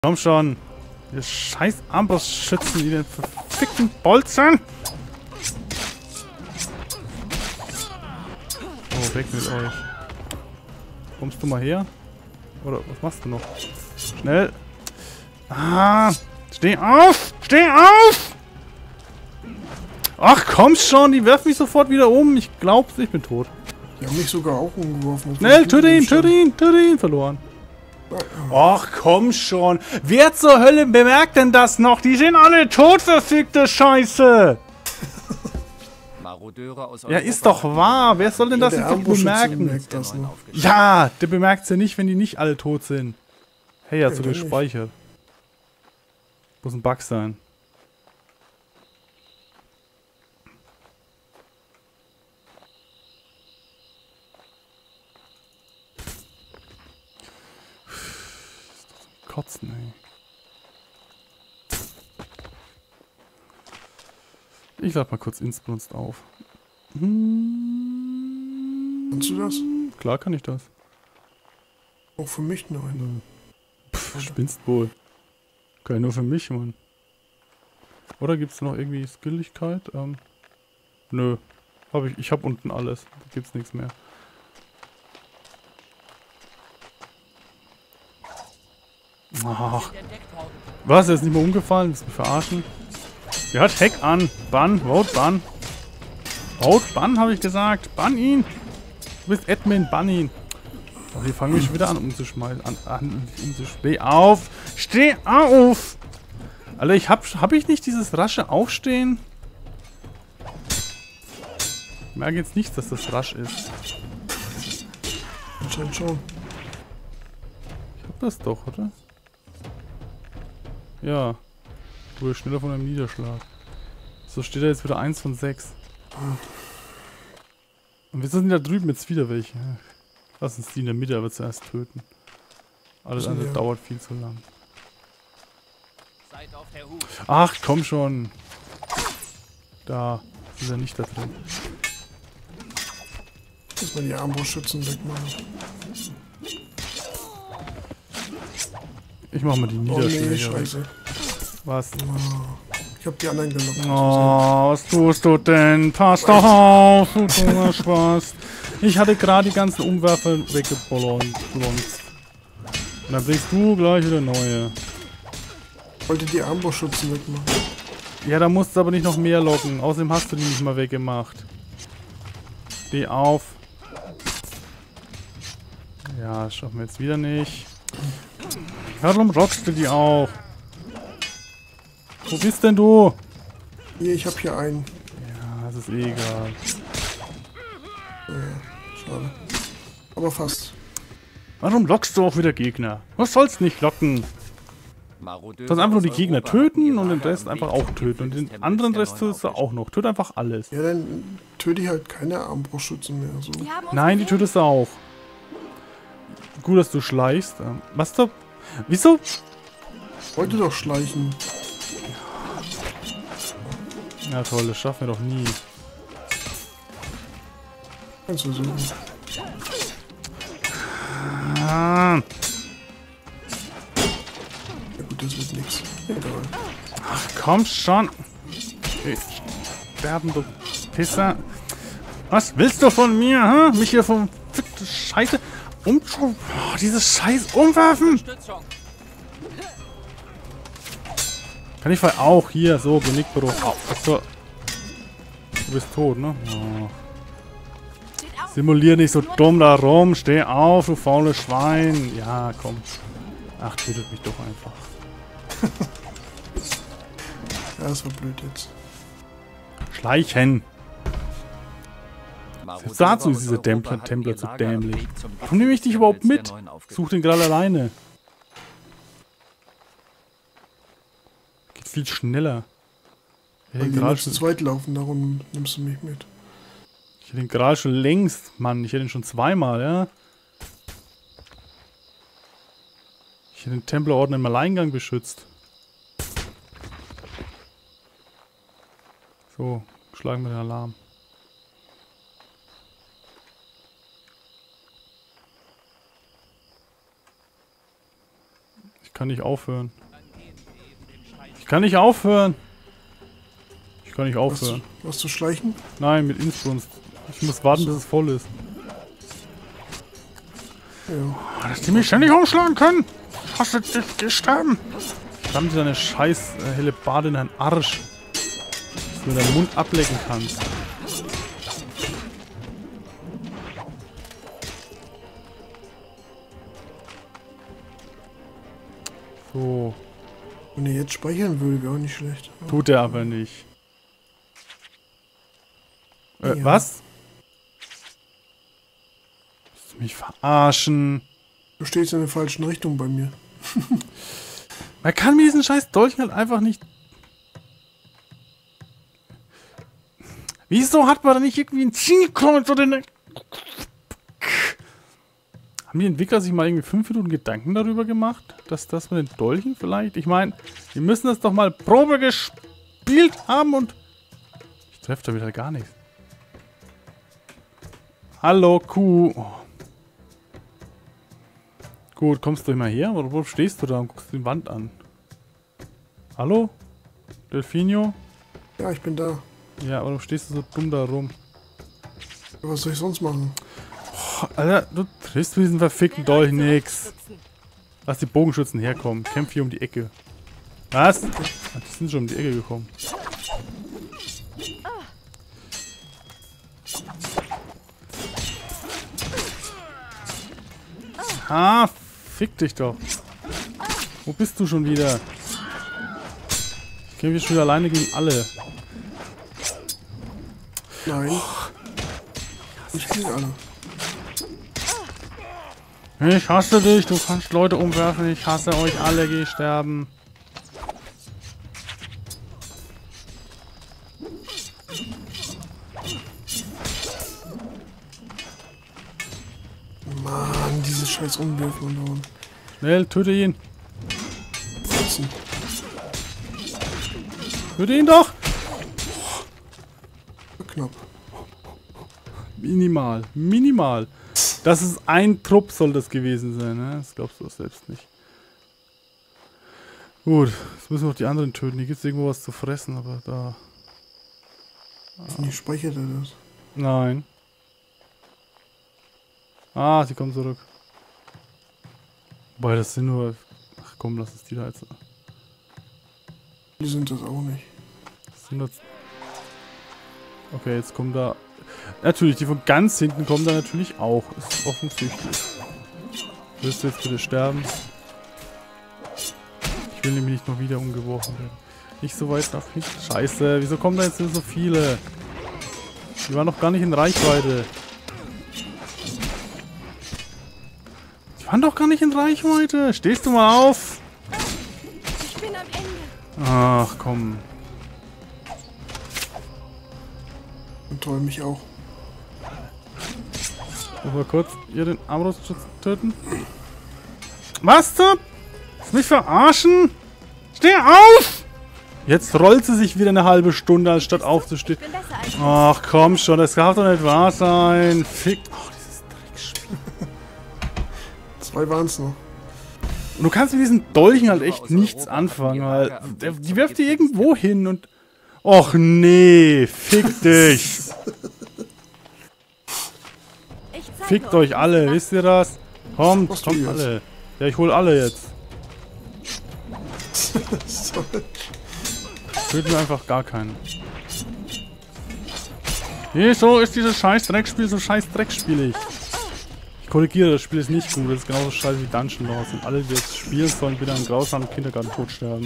Komm schon. Ihr scheiß Armbrustschützen, die den verfickten Bolzen. Oh, weg mit euch. Kommst du mal her? Oder was machst du noch? Schnell. Ah, steh auf! Steh auf! Ach komm schon, die werfen mich sofort wieder um. Ich glaub's, ich bin tot. Die haben mich sogar auch umgeworfen. Schnell, töte ihn, verloren. Ach komm schon. Wer zur Hölle bemerkt denn das noch? Die sind alle tot, verfickte Scheiße. Ja, ist doch wahr. Wer soll denn das jetzt doch bemerken? Ja, der bemerkt's ja nicht, wenn die nicht alle tot sind. Hey, er hat so gespeichert. Muss ein Bug sein. Kotzen, ey. Ich lade mal kurz Innsbrunst auf. Kannst du das? Klar kann ich das. Auch für mich nein. Pff, spinnst wohl. Kann ja nur für mich, Mann. Oder gibt's noch irgendwie Skilligkeit? Nö. Ich hab unten alles. Da gibt's nichts mehr. Ach. Was? Er ist nicht mehr umgefallen? Willst du mich verarschen? Der hat Heck an. Bann. Vote Bann. Vote Bann, habe ich gesagt. Bann ihn. Du bist Admin. Bann ihn. Oh, die fangen mich schon wieder an umzuschmeißen. Steh auf. Steh auf. Alter, hab ich nicht dieses rasche Aufstehen? Ich merke jetzt nicht, dass das rasch ist. Anscheinend schon. Ich hab das doch, oder? Ja. Wurde schneller von einem Niederschlag. So steht da jetzt wieder 1 von 6. Und wieso sind da drüben jetzt wieder welche? Lass uns die in der Mitte aber zuerst töten. Alles andere dauert viel zu lang. Ach, komm schon. Da ist er nicht da drin. Muss man die Armbrustschützen wegmachen. Ich mach mal die Niederschläge. Oh nee, scheiße. Was? Ich hab die anderen gelockt. Oh, was tust du denn? Pass doch auf, du dummer Spaß. Ich hatte gerade die ganzen Umwerfer weggeblonzt. Und dann bringst du gleich wieder neue. Ich wollte die Armbrustschützen wegmachen. Ja, da musst du aber nicht noch mehr locken. Außerdem hast du die nicht mal weggemacht. Steh auf. Ja, das schaffen wir jetzt wieder nicht. Warum rockst du die auch? Wo bist denn du? Hier, ich hab hier einen. Ja, das ist eh egal. Schade. Aber fast. Warum lockst du auch wieder Gegner? Du sollst nicht locken. Du sollst einfach nur die Gegner töten und den Rest einfach auch töten. Und den anderen Rest tötest du auch noch. Töte einfach alles. Ja, dann töte ich halt keine Armbrustschützen mehr. So. Nein, die tötest du auch. Gut, dass du schleichst. Was da? Wieso? Ich wollte doch schleichen. Ja toll, das schaffen wir doch nie. Kannst du versuchen. Ah. Ja gut, das wird nichts. Egal. Ach komm schon. Okay. Sterben, du Pisser. Was willst du von mir, hä? Mich hier vom Scheiße oh, dieses Scheiß umwerfen. Kann ich vielleicht auch hier so Genickbruch. Achso. Du bist tot, ne? Oh. Simulier nicht so dumm da rum. Steh auf, du faules Schwein. Ja, komm. Ach, tötet mich doch einfach. Ja, das war blöd jetzt. Schleichen. Selbst dazu ist dieser Templer zu dämlich. Warum nehme ich dich überhaupt mit? Such den gerade alleine. Geht viel schneller. Weil wir zu zweit laufen, darum nimmst du mich mit. Ich hätte den gerade schon längst, Mann. Ich hätte ihn schon zweimal, ja. Ich hätte den Templerorden im Alleingang beschützt. So, schlagen wir den Alarm. kann nicht aufhören. Ich kann nicht aufhören. Ich kann nicht aufhören. Was zu schleichen? Nein, mit Inbrunst. Ich muss warten, bis es voll ist. Ja. Dass die mich ständig umschlagen können. Ich hasse dich, geh sterben. Verdammt, dir deine scheiß helle Bade in deinen Arsch. Dass du deinen Mund ablecken kannst. So. Wenn er jetzt speichern würde, wäre auch nicht schlecht. Tut er aber nicht. Ja. Was? Willst du mich verarschen? Du stehst in der falschen Richtung bei mir. Man kann mir diesen scheiß Dolch halt einfach nicht... Wieso hat man da nicht irgendwie ein Zielkreuz oder eine... Haben die Entwickler sich mal irgendwie 5 Minuten Gedanken darüber gemacht, dass das mit den Dolchen vielleicht... Ich meine, die müssen das doch mal Probe gespielt haben und... Ich treffe da wieder gar nichts. Hallo, Kuh. Oh. Gut, kommst du immer her? Oder wo stehst du da und guckst die Wand an? Hallo? Delfinio? Ja, ich bin da. Ja, warum stehst du so dumm da rum? Was soll ich sonst machen? Oh, Alter, du triffst mit diesem verfickten Dolch nix. Lass die Bogenschützen herkommen. Kämpf hier um die Ecke. Was? Ach, die sind schon um die Ecke gekommen. Ah, fick dich doch. Wo bist du schon wieder? Ich kämpfe jetzt schon wieder alleine gegen alle. Nein. Ich gegen alle. Ich hasse dich, du kannst Leute umwerfen, ich hasse euch alle, geh sterben. Mann, diese scheiß Umwürfe und dauern. Schnell, töte ihn. Töte ihn doch! Knapp. Minimal, minimal. Das ist ein Trupp, soll das gewesen sein, ne? Das glaubst du selbst nicht. Gut, jetzt müssen wir noch die anderen töten. Hier gibt es irgendwo was zu fressen, aber da... Wie speichert er das? Nein. Ah, sie kommen zurück. Wobei, das sind nur... Ach komm, lass es die da jetzt... Die sind das auch nicht. Das sind jetzt... Okay, jetzt kommen da... Natürlich, die von ganz hinten kommen da natürlich auch. Ist offensichtlich. Willst du jetzt bitte sterben? Ich will nämlich nicht noch wieder umgeworfen werden. Nicht so weit nach hinten. Scheiße, wieso kommen da jetzt so viele? Die waren noch gar nicht in Reichweite. Die waren doch gar nicht in Reichweite. Stehst du mal auf? Ich bin am Ende. Ach, komm. Und toll, mich auch. Muss mal kurz hier den Armbrustschutz töten. Was zum? Willst du mich verarschen? Steh auf! Jetzt rollt sie sich wieder eine halbe Stunde, anstatt aufzustehen. Ich bin besser als Ach komm schon, das darf doch nicht wahr sein. Fick. Ach, dieses Dreckspiel. 2 waren es noch. Und du kannst mit diesen Dolchen halt echt nichts anfangen, weil die wirft die irgendwo hin und... Och nee, fick dich. Fickt euch alle, wisst ihr das? Kommt, Was du kommt jetzt? alle. Ja, ich hol alle jetzt. Töten wir einfach gar keinen. Wieso ist dieses scheiß Dreckspiel so scheiß dreckspielig? Ich korrigiere, das Spiel ist nicht gut. Das ist genauso scheiße wie Dungeon Lords. Und alle, die das spielen sollen, wieder im grausamen Kindergarten sterben.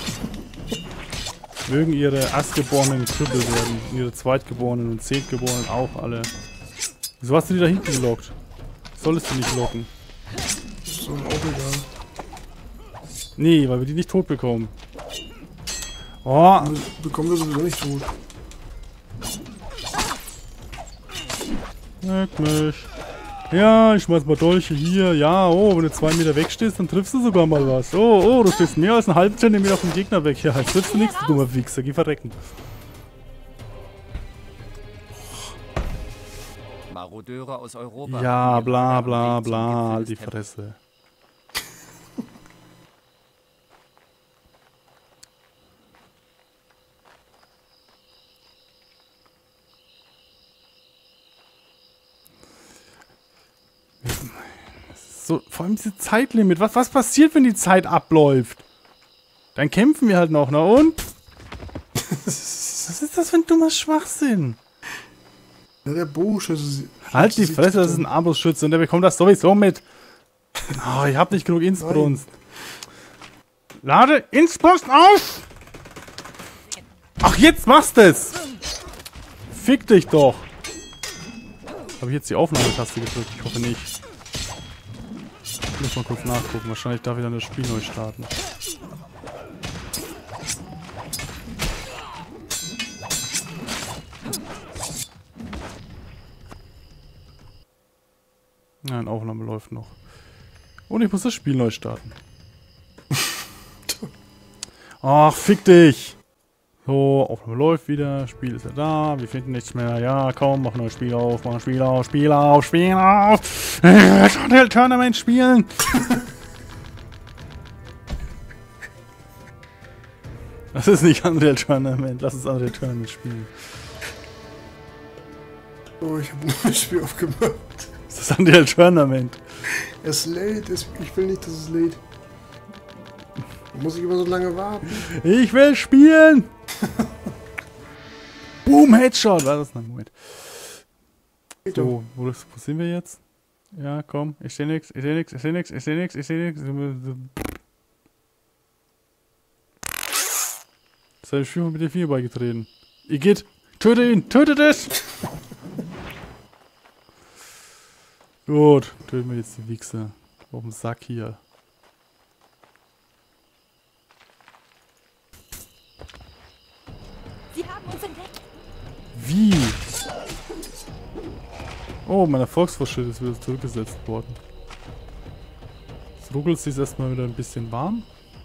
Mögen ihre Erstgeborenen Krüppel werden. Und ihre Zweitgeborenen und Zehntgeborenen auch alle. Wieso hast du die da hinten gelockt? Solltest du nicht locken. Ist doch auch egal. Nee, weil wir die nicht tot bekommen. Oh. Bekommen wir sowieso nicht tot. Leck mich. Ja, ich schmeiß mal Dolche hier. Ja, oh, wenn du 2 Meter wegstehst, dann triffst du sogar mal was. Oh, du stehst mehr als einen halben Zentimeter vom Gegner weg. Ja, jetzt triffst du nichts, du dummer Wichser. Geh verrecken. Marodeure aus Europa. Ja, bla bla bla, halt die Fresse. So, vor allem diese Zeitlimit. Was passiert, wenn die Zeit abläuft? Dann kämpfen wir halt noch, na und? Was ist das für ein dummer Schwachsinn? Ja, der Bogenschütze. Halt die Fresse, das ist ein Armbrustschütze und der bekommt das sowieso mit. Oh, ich hab nicht genug Inbrunst. Lade Inbrunst auf! Ach, jetzt machst du es! Fick dich doch! Habe ich jetzt die Aufnahmetaste gedrückt? Ich hoffe nicht. Ich muss mal kurz nachgucken. Wahrscheinlich darf ich dann das Spiel neu starten. Nein, Aufnahme läuft noch. Und ich muss das Spiel neu starten. Ach, fick dich! So, Aufnahme läuft wieder, Spiel ist ja da, wir finden nichts mehr. Ja, komm, mach ein neues Spiel auf, mach ein Spiel auf, Spiel auf, Spiel auf! Unreal Tournament spielen! Das ist nicht Unreal Tournament, lass uns Unreal Tournament spielen. Oh, ich habe ein neues Spiel aufgemacht. Das ist Unreal Tournament. Es lädt, ich will nicht, dass es lädt. Muss ich immer so lange warten? Ich will spielen! Boom, Headshot! War das? Nein, Moment. So, wo sind wir jetzt? Ja, komm, ich seh nix, ich seh nix, ich seh nix, ich seh nix, ich seh nix. Das habe ich schon mit der 4 beigetreten. Igitt, töte ihn, tötet es! Gut, töten wir jetzt die Wichse. Auf dem Sack hier. Sie haben uns entdeckt. Wie? Oh, mein Erfolgsfortschritt ist wieder zurückgesetzt worden. Es ruckelt sich erstmal wieder ein bisschen warm.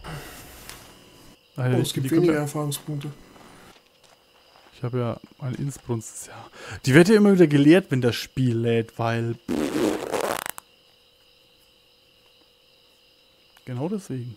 Oh, es gibt weniger Erfahrungspunkte. Ich habe ja eine Inbrunst. Ja. Die wird ja immer wieder geleert, wenn das Spiel lädt, weil... Genau deswegen.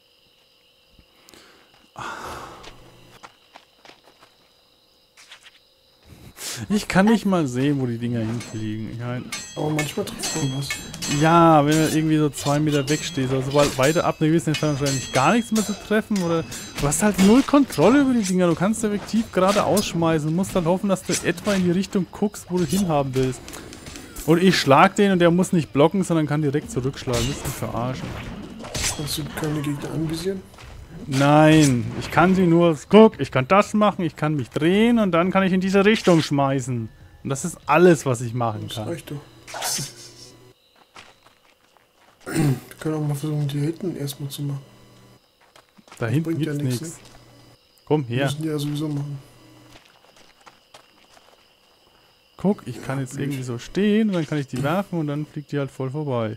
Ich kann nicht mal sehen, wo die Dinger hinfliegen. Ich mein, aber manchmal trifft man was. Ja, wenn er irgendwie so 2 Meter wegsteht, also sobald beide ab einer gewissen Entfernung wahrscheinlich gar nichts mehr zu treffen oder du hast halt null Kontrolle über die Dinger. Du kannst effektiv gerade ausschmeißen und musst dann hoffen, dass du etwa in die Richtung guckst, wo du hinhaben willst. Und ich schlag den und der muss nicht blocken, sondern kann direkt zurückschlagen. Das ist mich verarschen. Kannst du keine Gegner anvisieren? Nein, ich kann sie nur, guck, ich kann das machen, ich kann mich drehen und dann kann ich in diese Richtung schmeißen. Und das ist alles, was ich machen kann. Das reicht doch. Wir können auch mal versuchen, die hinten erstmal zu machen. Da hinten gibt's ja nichts. Komm her. Müssen die ja sowieso machen. Guck, ich kann jetzt irgendwie so stehen und dann kann ich die werfen und dann fliegt die halt voll vorbei.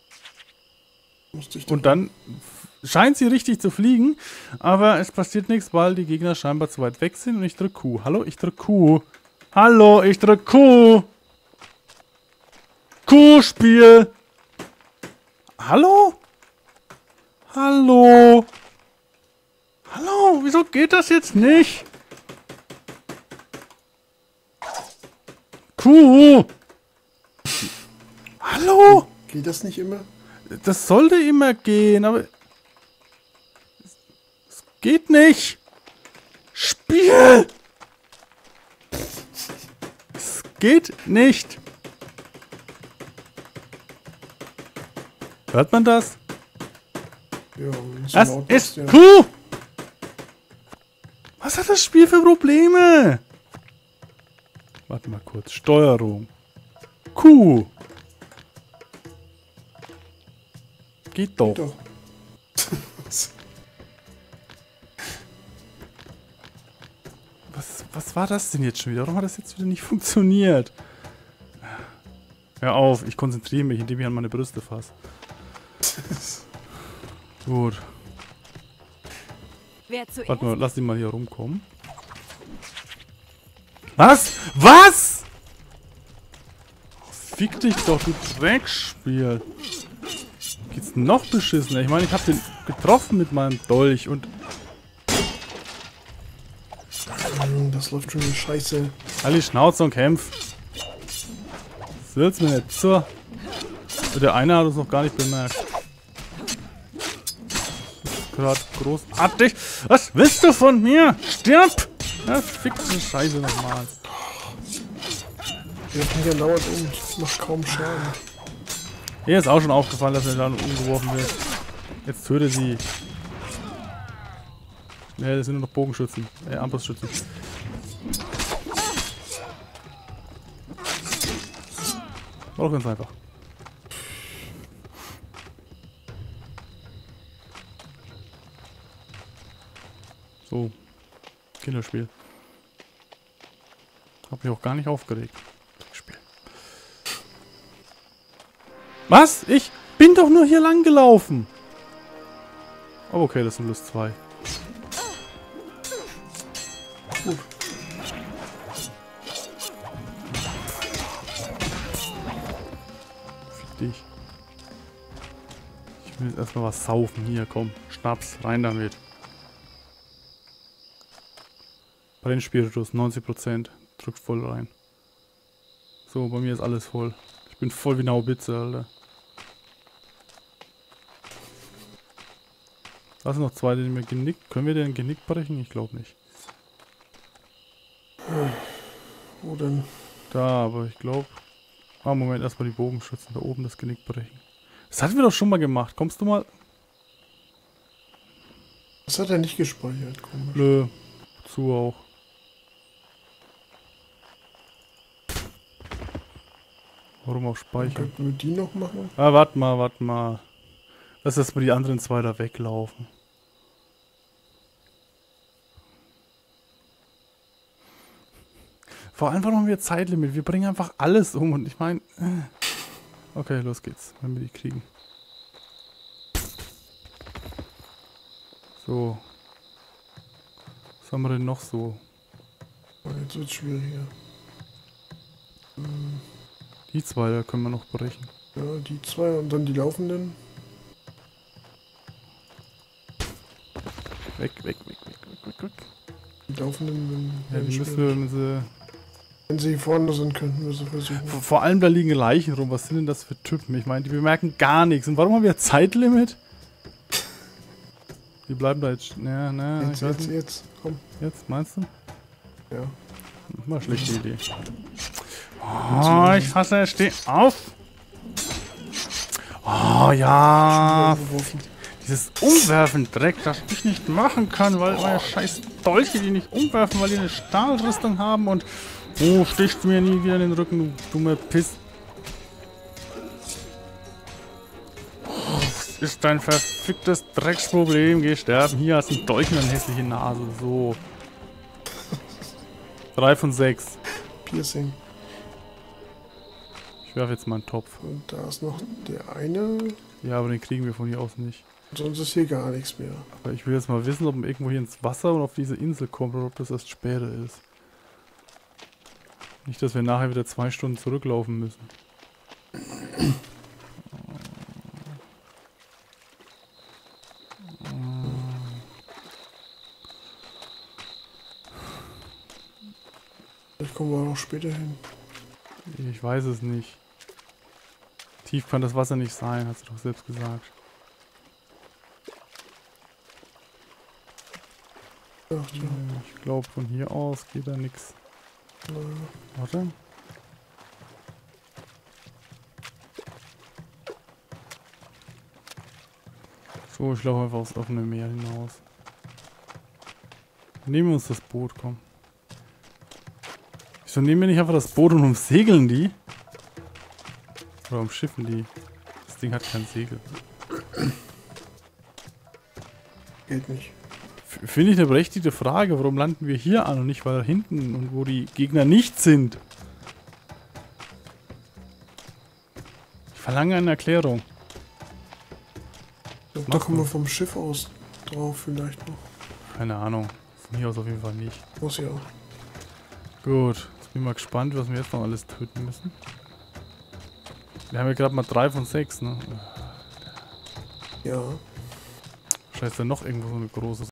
Und dann scheint sie richtig zu fliegen, aber es passiert nichts, weil die Gegner scheinbar zu weit weg sind und ich drück Q. Hallo, ich drück Q. Hallo, ich drück Q. Q-Spiel. Hallo? Hallo? Hallo, wieso geht das jetzt nicht? Q. Hallo? Geht das nicht immer? Das sollte immer gehen, aber... Es geht nicht! Spiel! Es geht nicht! Hört man das? Ja, Das laut ist ja. Q! Was hat das Spiel für Probleme? Warte mal kurz. Steuerung. Q! Geht doch. Geht doch. Was war das denn jetzt schon wieder? Warum hat das jetzt wieder nicht funktioniert? Hör auf, ich konzentriere mich, indem ich an meine Brüste fasse. Gut. Wer zuerst? Warte mal, lass ihn mal hier rumkommen. Was? Was? Oh, fick dich doch, du Dreckspiel. Geht's noch beschissener? Ich meine, ich habe den getroffen mit meinem Dolch und... Das läuft schon wie Scheiße. Halt die Schnauze und kämpf. Das wird's mir nicht so. Der eine hat es noch gar nicht bemerkt. Gerade großartig. Was willst du von mir? Stirb! Ja, fick diese Scheiße nochmal. Der ist nicht andauernd macht kaum Schaden. Mir ist auch schon aufgefallen, dass er da umgeworfen wird. Jetzt töte sie. Ne, das sind nur noch Bogenschützen. Armbrustschützen. War doch ganz einfach. So. Kinderspiel. Hab mich auch gar nicht aufgeregt. Spiel. Was? Ich bin doch nur hier lang gelaufen. Oh, okay, das sind bloß 2. Gut. Fick dich. Ich will jetzt erstmal was saufen. Hier, komm. Schnaps, rein damit. Brennspiritus, 90%. Drückt voll rein. So, bei mir ist alles voll. Ich bin voll wie eine Haubitze, Alter. Da sind noch 2, die mir Genick. Können wir den Genick brechen? Ich glaube nicht. Wo denn? Da, aber ich glaube... Ah, Moment, erstmal die Bogenschützen da oben das Genick brechen. Das hatten wir doch schon mal gemacht. Kommst du mal... Das hat er nicht gespeichert, komisch. Nö. Zu auch. Warum auch speichern? Könnten wir die noch machen? Ah, warte mal. Lass erstmal die anderen 2 da weglaufen. Vor allem brauchen wir Zeitlimit. Wir bringen einfach alles um und ich meine... Okay, los geht's, wenn wir die kriegen. So. Was haben wir denn noch so? Oh, jetzt wird's schwieriger. Die 2, da können wir noch brechen. Ja, die 2 und dann die laufenden. Weg. Die laufenden, Ja, die müssen wir, wenn sie vorne sind, könnten wir sie versuchen. vor allem da liegen Leichen rum. Was sind denn das für Typen? Ich meine, die bemerken gar nichts. Und warum haben wir Zeitlimit? Die bleiben da jetzt... Jetzt, komm. Jetzt, meinst du? Ja. Mal schlechte Idee. Oh, ich hasse es. Steh auf! Oh, ja! Dieses Umwerfen, Dreck, das ich nicht machen kann, weil meine scheiß Dolche die nicht umwerfen, weil die eine Stahlrüstung haben und... Oh, stichst du mir nie wieder in den Rücken, du dumme Piss. Oh, das ist dein verficktes Drecksproblem. Geh sterben. Hier hast du einen Dolch und eine hässliche Nase. So. 3 von 6. Piercing. Ich werfe jetzt mal einen Topf. Und da ist noch der eine. Ja, aber den kriegen wir von hier aus nicht. Sonst ist hier gar nichts mehr. Aber ich will jetzt mal wissen, ob man irgendwo hier ins Wasser und auf diese Insel kommt oder ob das erst später ist. Nicht, dass wir nachher wieder 2 Stunden zurücklaufen müssen. Vielleicht kommen wir auch später hin. Ich weiß es nicht. Tief kann das Wasser nicht sein, hast du doch selbst gesagt. Ach, ja. Ich glaube, von hier aus geht da nichts. Warte. So, ich laufe einfach aufs offene Meer hinaus. Nehmen wir uns das Boot, komm. Wieso nehmen wir nicht einfach das Boot und umsegeln die? Oder umschiffen die? Das Ding hat kein Segel. Geht nicht. Finde ich eine berechtigte Frage. Warum landen wir hier an und nicht weiter hinten und wo die Gegner nicht sind? Ich verlange eine Erklärung. Ich glaub, da kommen wir vom Schiff aus drauf vielleicht noch. Keine Ahnung. Von hier aus auf jeden Fall nicht. Muss ja. Gut. Jetzt bin ich mal gespannt, was wir jetzt noch alles töten müssen. Wir haben ja gerade mal 3 von 6, ne? Ja. Scheiße, noch irgendwo so eine große